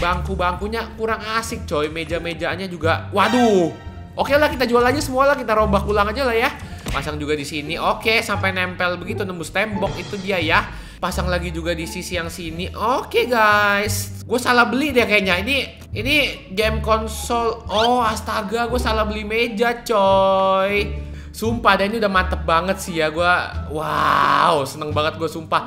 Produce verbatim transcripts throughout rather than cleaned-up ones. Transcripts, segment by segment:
bangku-bangkunya kurang asik coy. Meja-mejanya juga. Waduh. Oke lah, kita jual aja semua lah, kita rombak ulang aja lah ya. Pasang juga di sini. Oke, sampai nempel begitu nembus tembok itu dia ya. Pasang lagi juga di sisi yang sini. Oke guys, gue salah beli deh kayaknya. Ini ini game konsol. Oh astaga, gue salah beli meja coy. Sumpah deh, ini udah mantep banget sih ya. Gue wow, seneng banget gue sumpah.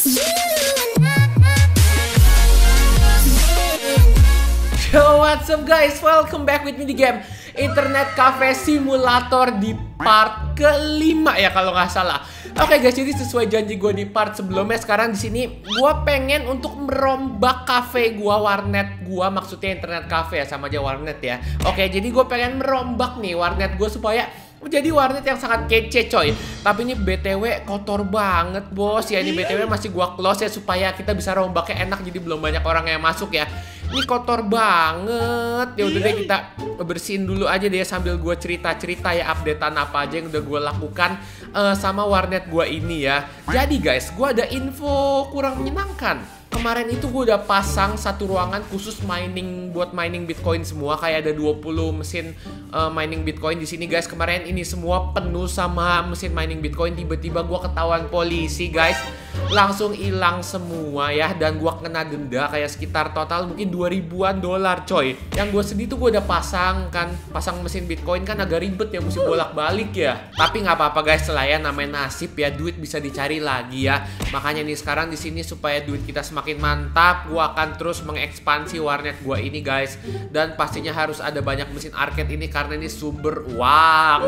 Yo, what's up guys? Welcome back with me di game Internet Cafe Simulator di part kelima ya kalau nggak salah. Oke guys, jadi sesuai janji gue di part sebelumnya, sekarang di sini gue pengen untuk merombak cafe gue, warnet gue, maksudnya internet cafe ya, sama aja warnet ya. Oke, jadi gue pengen merombak nih warnet gue supaya jadi warnet yang sangat kece coy. Tapi ini B T W kotor banget bos ya. Ini B T W masih gua close ya supaya kita bisa rombaknya enak, jadi belum banyak orang yang masuk ya. Ini kotor banget. Ya udah deh, kita bersihin dulu aja deh sambil gua cerita-cerita ya updatean apa aja yang udah gua lakukan uh, sama warnet gua ini ya. Jadi guys, gua ada info kurang menyenangkan. Kemarin itu gue udah pasang satu ruangan khusus mining, buat mining Bitcoin semua. Kayak ada dua puluh mesin uh, mining Bitcoin di sini guys. Kemarin ini semua penuh sama mesin mining Bitcoin. Tiba-tiba gue ketahuan polisi guys. Langsung hilang semua ya. Dan gue kena denda kayak sekitar total mungkin dua ribuan dolar coy. Yang gue sedih tuh gue udah pasang kan. Pasang mesin Bitcoin kan agak ribet ya, mesti bolak-balik ya. Tapi nggak apa-apa guys, selain namanya nasib ya. Duit bisa dicari lagi ya. Makanya nih sekarang di sini supaya duit kita semakin makin mantap, gua akan terus mengekspansi warnet gua ini guys. Dan pastinya harus ada banyak mesin arcade ini karena ini sumber uang.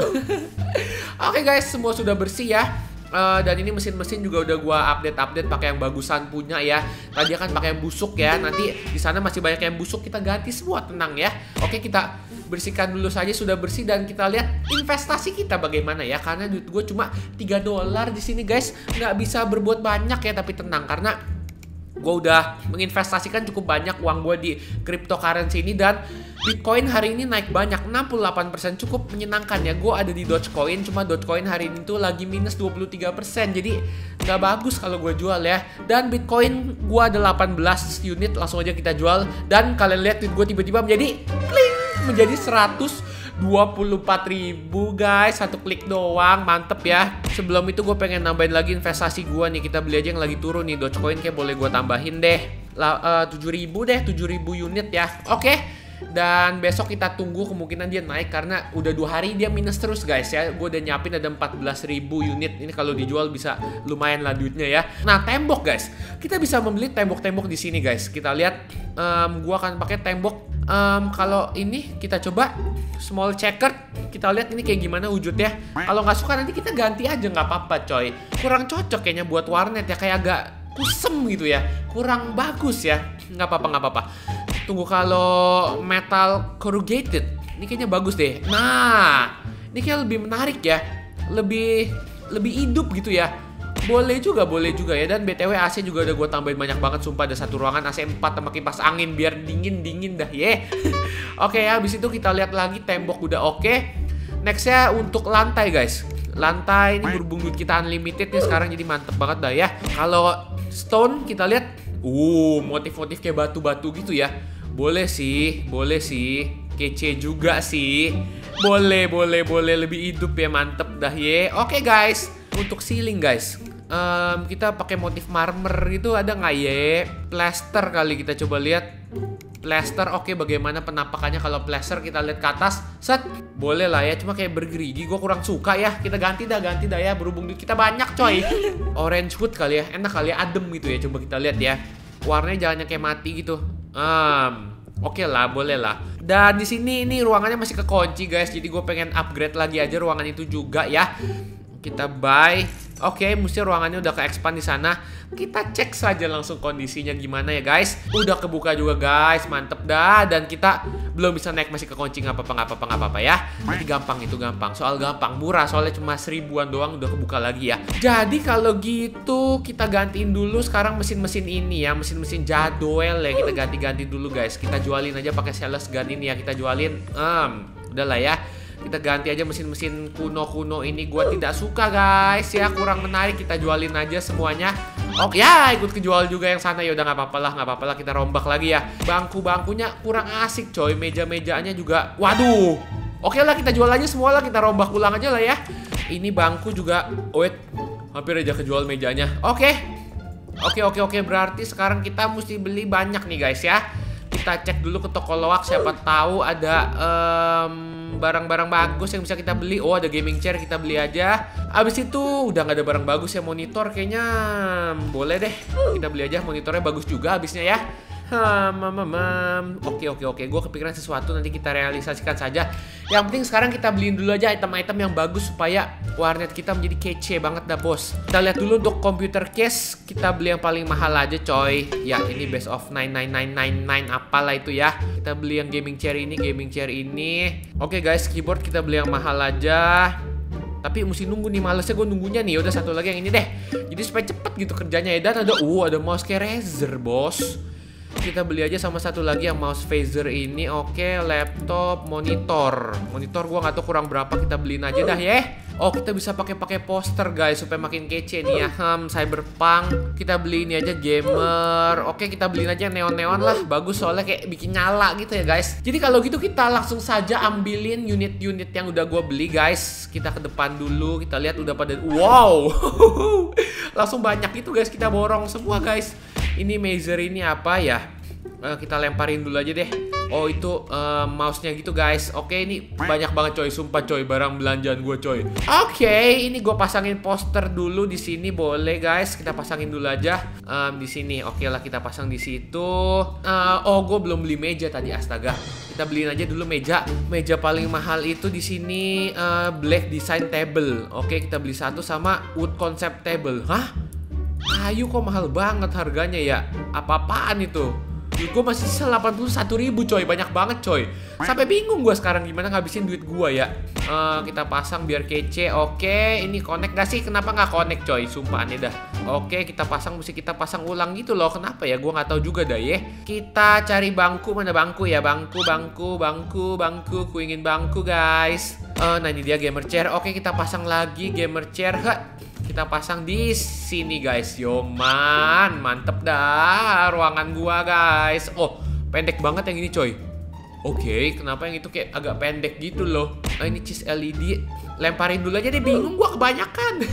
Oke guys, semua sudah bersih ya. Uh, dan ini mesin-mesin juga udah gua update-update pakai yang bagusan punya ya. Tadi kan pakai yang busuk ya. Nanti di sana masih banyak yang busuk, kita ganti semua, tenang ya. Oke, kita bersihkan dulu saja, sudah bersih, dan kita lihat investasi kita bagaimana ya. Karena duit gue cuma tiga dolar di sini guys. Nggak bisa berbuat banyak ya, tapi tenang karena gue udah menginvestasikan cukup banyak uang gue di cryptocurrency ini. Dan Bitcoin hari ini naik banyak, enam puluh delapan persen, cukup menyenangkan ya. Gue ada di Dogecoin, cuma Dogecoin hari ini tuh lagi minus dua puluh tiga persen. Jadi nggak bagus kalau gue jual ya. Dan Bitcoin gue ada delapan belas unit, langsung aja kita jual. Dan kalian lihat duit gue tiba-tiba menjadi kling, menjadi seratus dua puluh empat ribu guys. Satu klik doang, mantep ya. Sebelum itu gue pengen nambahin lagi investasi gue nih. Kita beli aja yang lagi turun nih, Dogecoin kayak boleh gue tambahin deh uh, tujuh ribu deh, tujuh ribu unit ya. Oke. Dan besok kita tunggu, kemungkinan dia naik karena udah dua hari dia minus terus guys ya. Gue udah nyiapin ada empat belas ribu unit. Ini kalau dijual bisa lumayan lah duitnya ya. Nah, tembok guys, kita bisa membeli tembok-tembok di sini guys. Kita lihat, um, gue akan pakai tembok. Um, kalau ini kita coba small checkered. Kita lihat ini kayak gimana wujudnya. Kalau nggak suka nanti kita ganti aja, nggak apa-apa coy. Kurang cocok kayaknya buat warnet ya, kayak agak kusem gitu ya. Kurang bagus ya. Nggak apa-apa, nggak apa-apa. Tunggu, kalau metal corrugated ini kayaknya bagus deh. Nah, ini kayak lebih menarik ya. Lebih lebih hidup gitu ya. Boleh juga, boleh juga ya. Dan B T W A C juga udah gue tambahin banyak banget. Sumpah ada satu ruangan A C empat sama kipas angin biar dingin-dingin dah ya. Oke ya, habis itu kita lihat lagi tembok udah oke. Nextnya untuk lantai guys. Lantai ini berhubung duit kita unlimited nih sekarang, jadi mantep banget dah ya. Kalau stone kita lihat, uh motif-motif kayak batu-batu gitu ya. Boleh sih, boleh sih. Kece juga sih. Boleh, boleh, boleh. Lebih hidup ya, mantep dah ya. Oke guys, untuk ceiling guys, um, kita pakai motif marmer gitu, ada nggak ya? Plaster kali, kita coba lihat. Plaster, oke, bagaimana penampakannya kalau plaster? Kita lihat ke atas, set, boleh lah ya. Cuma kayak bergerigi, gue kurang suka ya. Kita ganti dah, ganti dah ya. Berhubung duit kita banyak coy. Orange wood kali ya, enak kali ya, adem gitu ya. Coba kita lihat ya. Warnanya jangan yang kayak mati gitu. Um, Oke lah, boleh lah. Dan di sini ini ruangannya masih kekunci guys. Jadi gue pengen upgrade lagi aja ruangan itu juga ya. Kita buy. Oke, mesti ruangannya udah ke-expand di sana. Kita cek saja langsung kondisinya gimana ya guys. Udah kebuka juga guys, mantep dah. Dan kita belum bisa naik, masih kekunci, nggak apa-apa, nggak apa-apa, nggak apa-apa ya. Jadi gampang, itu gampang. Soal gampang, murah, soalnya cuma seribuan doang udah kebuka lagi ya. Jadi kalau gitu kita gantiin dulu sekarang mesin-mesin ini ya, mesin-mesin jadwal ya. Kita ganti-ganti dulu guys. Kita jualin aja pakai sales gun ini ya. Kita jualin, um, udahlah ya. Kita ganti aja mesin-mesin kuno-kuno ini. Gua tidak suka guys ya, kurang menarik. Kita jualin aja semuanya. Oke ya, ikut kejual juga yang sana. Ya udah nggak apa-apa lah, nggak apa-apa lah, kita rombak lagi ya. Bangku-bangkunya kurang asik coy, meja-mejanya juga. Waduh. Oke lah, kita jual aja semua lah, kita rombak ulang aja lah ya. Ini bangku juga. Wait, hampir aja kejual mejanya. Oke. Oke oke oke, berarti sekarang kita mesti beli banyak nih guys ya. Kita cek dulu ke toko loak, siapa tahu ada barang-barang um, bagus yang bisa kita beli. Oh, ada gaming chair, kita beli aja. Abis itu udah nggak ada barang bagus ya. Monitor kayaknya boleh deh, kita beli aja. Monitornya bagus juga abisnya ya. Hmm, hmm, hmm. Oke oke oke, gue kepikiran sesuatu, nanti kita realisasikan saja. Yang penting sekarang kita beliin dulu aja item-item yang bagus supaya warnet kita menjadi kece banget dah bos. Kita lihat dulu untuk computer case, kita beli yang paling mahal aja coy. Ya ini best of nine nine nine nine nine apalah itu ya. Kita beli yang gaming chair ini, gaming chair ini. Oke guys, keyboard kita beli yang mahal aja. Tapi mesti nunggu nih, malesnya gue nunggunya nih. Udah satu lagi yang ini deh, jadi supaya cepet gitu kerjanya ya. Dan ada, uh ada mouse kayak Razer bos. Kita beli aja sama satu lagi yang mouse phaser ini. Oke, laptop, monitor. Monitor gua nggak tahu kurang berapa, kita beliin aja dah ya. Oh, kita bisa pakai-pakai poster guys supaya makin kece nih ya. Hmm, Cyberpunk. Kita beli ini aja gamer. Oke, kita beliin aja neon-neon lah. Bagus soalnya kayak bikin nyala gitu ya guys. Jadi kalau gitu kita langsung saja ambilin unit-unit yang udah gua beli guys. Kita ke depan dulu, kita lihat udah pada wow. Langsung banyak itu guys, kita borong semua guys. Ini Mazer ini apa ya? Uh, kita lemparin dulu aja deh. Oh itu uh, mouse-nya gitu guys. Oke, ini banyak banget coy, sumpah coy, barang belanjaan gue coy. Oke, ini gue pasangin poster dulu di sini, boleh guys. Kita pasangin dulu aja um, di sini. Oke lah, kita pasang di situ. Uh, oh, gue belum beli meja tadi, astaga. Kita beliin aja dulu meja. Meja paling mahal itu di sini uh, black design table. Oke, kita beli satu sama wood concept table. Hah? Kayu kok mahal banget harganya ya? Apa-apaan itu? Gue masih sisa delapan puluh satu ribu coy, banyak banget coy. Sampai bingung gue sekarang gimana ngabisin duit gue ya. uh, Kita pasang biar kece. Oke, ini connect gak sih? Kenapa gak connect coy? Sumpah aneh dah. Oke, kita pasang, mesti kita pasang ulang gitu loh. Kenapa ya? Gue gak tahu juga dah ya. Kita cari bangku, mana bangku ya? Bangku, bangku, bangku, bangku. Ku ingin bangku guys. uh, Nah ini dia gamer chair. Oke, kita pasang lagi gamer chair. Hah, kita pasang di sini guys. Yo man, mantep dah ruangan gua guys. Oh, pendek banget yang ini coy. Oke, kenapa yang itu kayak agak pendek gitu loh. Nah, ini cheese L E D. Lemparin dulu aja deh, bingung gua kebanyakan.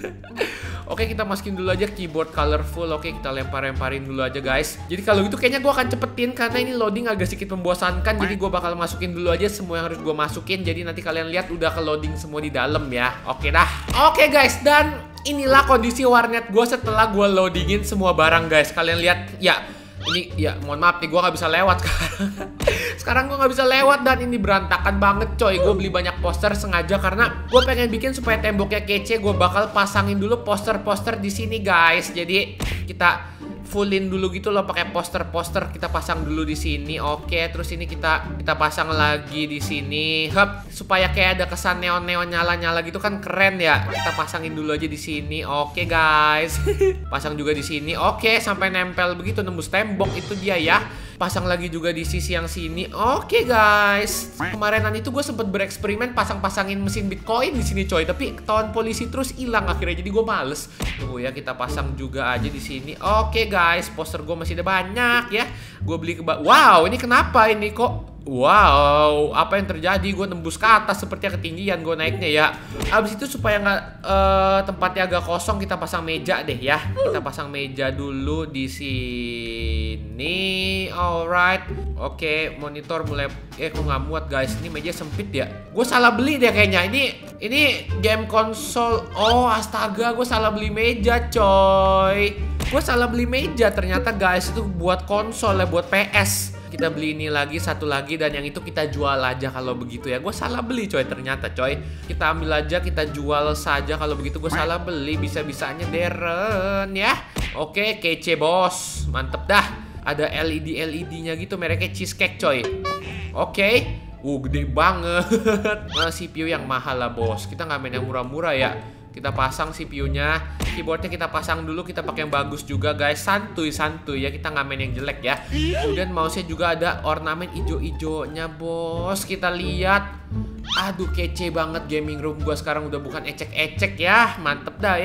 Oke, kita masukin dulu aja keyboard colorful. Oke, kita lempar-lemparin dulu aja guys. Jadi kalau gitu kayaknya gua akan cepetin karena ini loading agak sedikit membosankan. Jadi gua bakal masukin dulu aja semua yang harus gua masukin. Jadi nanti kalian lihat udah ke loading semua di dalam ya. Oke dah. Oke guys, dan inilah kondisi warnet gue setelah gue loadingin semua barang guys. Kalian lihat ya. Ini ya mohon maaf nih, gue nggak bisa lewat sekarang. Sekarang gue nggak bisa lewat dan ini berantakan banget coy. Gue beli banyak poster sengaja karena gue pengen bikin supaya temboknya kece. Gue bakal pasangin dulu poster-poster di sini guys. Jadi kita fullin dulu gitu loh pakai poster-poster. Kita pasang dulu di sini. Oke, terus ini kita kita pasang lagi di sini. Hup, supaya kayak ada kesan neon-neon nyala-nyala gitu kan keren ya. Kita pasangin dulu aja di sini. Oke guys. Pasang juga di sini. Oke, sampai nempel begitu nembus tembok itu dia ya. Pasang lagi juga di sisi yang sini. Oke guys. Kemarinan itu gue sempet bereksperimen pasang-pasangin mesin Bitcoin di sini coy, tapi ketahuan polisi terus hilang akhirnya. Jadi gue males. Tunggu ya, kita pasang juga aja di sini. Oke guys, poster gue masih ada banyak ya. Gue beli ke wow, ini kenapa ini kok? Wow, apa yang terjadi? Gue nembus ke atas sepertinya ketinggian gue naiknya ya. Abis itu supaya nggak uh, tempatnya agak kosong, kita pasang meja deh ya. Kita pasang meja dulu di sini. Alright. Oke, monitor mulai eh kok nggak muat guys. Ini meja sempit ya. Gue salah beli deh kayaknya. Ini ini game konsol. Oh astaga, gue salah beli meja coy. Gue salah beli meja ternyata guys. Itu buat konsol ya, buat P S. Kita beli ini lagi, satu lagi, dan yang itu kita jual aja kalau begitu ya. Gue salah beli coy ternyata coy. Kita ambil aja, kita jual saja kalau begitu. Gue salah beli, bisa-bisanya Deren ya. Oke, kece bos, mantep dah. Ada L E D L E D-nya gitu, mereknya Cheesecake coy. Oke, uh gede banget. Nah, C P U yang mahal lah bos. Kita nggak main yang murah-murah ya. Kita pasang C P U-nya, keyboardnya kita pasang dulu, kita pakai yang bagus juga guys, santuy-santuy ya, kita nggak main yang jelek ya. Kemudian mouse-nya juga ada ornamen ijo-ijonya bos, kita lihat. Aduh kece banget gaming room gua sekarang udah bukan ecek-ecek ya, mantep dah ya.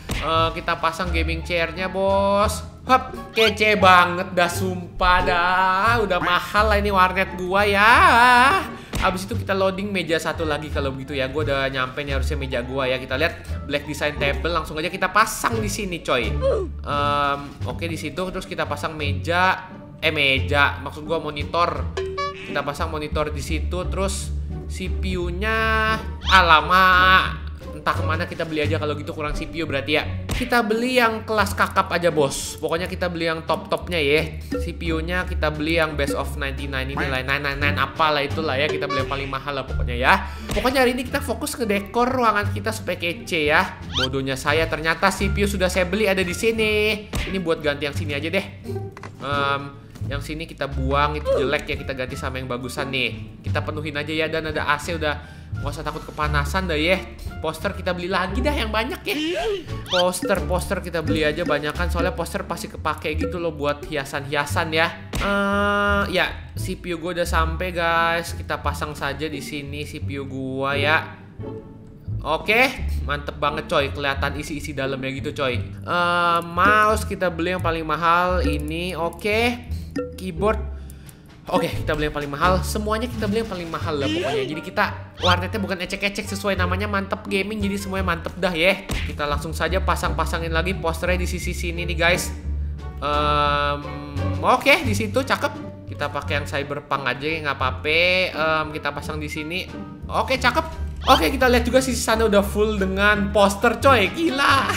uh, kita pasang gaming chairnya bos. Hup, kece banget dah sumpah dah. Udah mahal lah ini warnet gua ya. Abis itu kita loading meja satu lagi kalau begitu ya. Gua udah nyampe nih harusnya meja gua ya. Kita lihat black design table, langsung aja kita pasang di sini coy. Um, Oke di situ terus kita pasang meja, eh meja, maksud gua monitor. Kita pasang monitor di situ, terus C P U-nya, alamak, entah kemana kita beli aja kalau gitu, kurang C P U berarti ya. Kita beli yang kelas kakap aja bos. Pokoknya kita beli yang top-topnya ya. C P U-nya kita beli yang best of sembilan puluh sembilan ini lah, sembilan ratus sembilan puluh sembilan apalah itulah ya. Kita beli yang paling mahal lah pokoknya ya. Pokoknya hari ini kita fokus ke dekor ruangan kita supaya kece ya. Bodohnya saya, ternyata C P U sudah saya beli ada di sini. Ini buat ganti yang sini aja deh. Um, Yang sini kita buang, itu jelek ya, kita ganti sama yang bagusan nih. Kita penuhin aja ya, dan ada A C udah, nggak usah takut kepanasan dah ya. Poster kita beli lagi dah yang banyak ya. Poster-poster kita beli aja banyakan, soalnya poster pasti kepake gitu loh buat hiasan-hiasan ya. Uh, ya, C P U gue udah sampai guys. Kita pasang saja di sini C P U gua ya. Oke, mantep banget coy, kelihatan isi-isi dalamnya gitu coy. Uh, mouse kita beli yang paling mahal ini, oke. Keyboard, oke kita beli yang paling mahal. Semuanya kita beli yang paling mahal lah pokoknya. Jadi kita warnetnya bukan ecek-ecek, sesuai namanya Mantep Gaming. Jadi semuanya mantep dah ya. Kita langsung saja pasang-pasangin lagi posternya di sisi sini nih guys. Um, oke di situ cakep. Kita pakai yang Cyberpunk aja nggak apa-apa. Um, kita pasang di sini. Oke cakep. Oke kita lihat juga sisi sana udah full dengan poster coy, gila.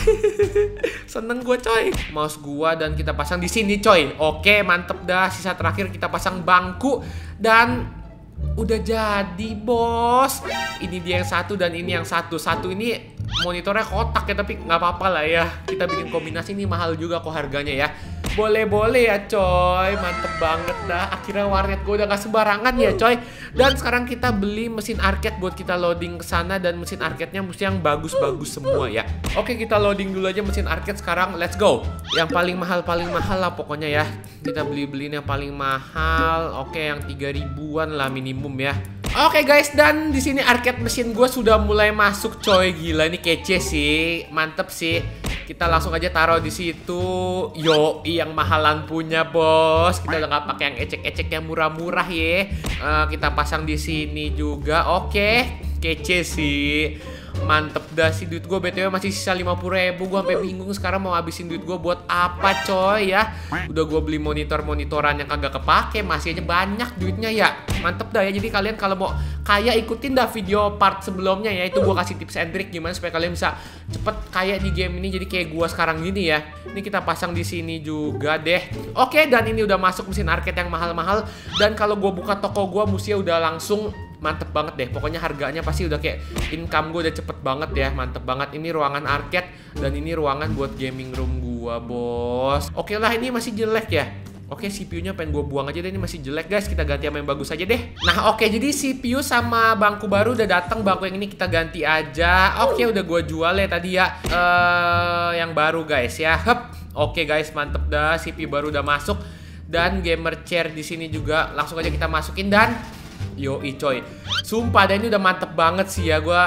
Seneng gue coy. Mouse gua dan kita pasang di sini coy. Oke mantep dah. Sisa terakhir kita pasang bangku dan udah jadi bos. Ini dia yang satu dan ini yang satu. Satu ini monitornya kotak ya, tapi nggak apa-apa lah ya. Kita bikin kombinasi, ini mahal juga kok harganya ya. Boleh-boleh ya coy, mantep banget dah. Akhirnya warnet gue udah gak sembarangan ya coy. Dan sekarang kita beli mesin arcade buat kita loading ke sana, dan mesin arcade-nya mesti yang bagus-bagus semua ya. Oke kita loading dulu aja mesin arcade sekarang, let's go. Yang paling mahal paling mahal lah pokoknya ya. Kita beli-beliin yang paling mahal. Oke yang tiga ribuan lah minimum ya. Oke guys, dan di sini arcade mesin gue sudah mulai masuk coy, gila ini kece sih, mantep sih. Kita langsung aja taruh di situ. Yo, yang mahalan punya bos. Kita udah nggak pakai yang ecek-ecek yang murah-murah ya. Uh, kita pasang di sini juga. Oke, kece sih. Mantep dah sih. Duit gue B T W masih sisa lima puluh ribu. Gue sampai bingung sekarang mau habisin duit gue buat apa coy ya. Udah gue beli monitor-monitoran yang kagak kepake, masih aja banyak duitnya ya. Mantep dah ya. Jadi kalian kalau mau kaya ikutin dah video part sebelumnya ya. Itu gue kasih tips and trick gimana supaya kalian bisa cepet kaya di game ini. Jadi kayak gue sekarang gini ya. Ini kita pasang di sini juga deh. Oke, dan ini udah masuk mesin arcade yang mahal-mahal. Dan kalau gue buka toko gue mestinya udah langsung mantep banget deh. Pokoknya harganya pasti udah kayak income gue udah cepet banget ya. Mantep banget. Ini ruangan arcade dan ini ruangan buat gaming room gue bos. Oke lah, ini masih jelek ya. Oke, C P U-nya pengen gue buang aja deh, ini masih jelek guys. Kita ganti sama yang bagus aja deh. Nah oke, jadi C P U sama bangku baru udah datang. Bangku yang ini kita ganti aja. Oke, udah gue jual ya tadi ya. uh, Yang baru guys ya. Hup. Oke guys, mantep dah. C P U baru udah masuk. Dan gamer chair di sini juga langsung aja kita masukin. Dan yoi coy, sumpah dan ini udah mantep banget sih ya. Gue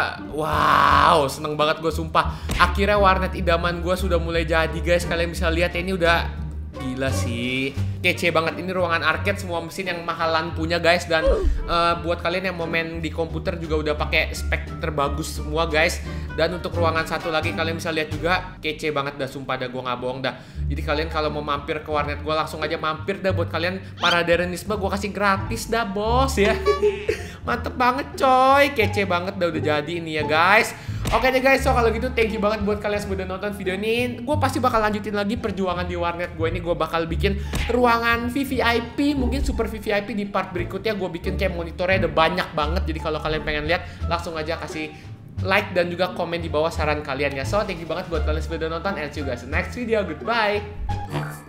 wow, seneng banget gue sumpah. Akhirnya warnet idaman gue sudah mulai jadi guys. Kalian bisa lihat ya, ini udah gila sih, kece banget. Ini ruangan arcade, semua mesin yang mahalan punya guys. Dan uh, buat kalian yang mau main di komputer juga udah pakai spek terbagus semua guys. Dan untuk ruangan satu lagi kalian bisa lihat juga, kece banget dah sumpah dah, gue nggak bohong dah. Jadi kalian kalau mau mampir ke warnet gue langsung aja mampir dah. Buat kalian para derenisme gue kasih gratis dah bos ya. Mantep banget coy, kece banget dah udah jadi ini ya guys. Oke deh guys, so kalau gitu thank you banget buat kalian yang udah nonton video ini. Gue pasti bakal lanjutin lagi perjuangan di warnet gue ini. Gue bakal bikin ruangan V V I P, mungkin super V V I P di part berikutnya. Gue bikin kayak monitornya ada banyak banget. Jadi kalau kalian pengen lihat, langsung aja kasih like dan juga komen di bawah saran kalian ya. So thank you banget buat kalian yang udah nonton, and see you guys in the next video. Goodbye.